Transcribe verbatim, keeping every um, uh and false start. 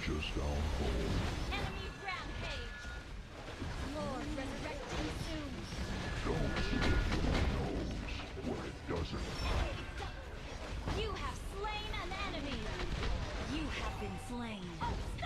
just down home. Enemy rampage! Lord resurrecting soon! Don't stick your nose where it doesn't. You have slain an enemy! You have been slain!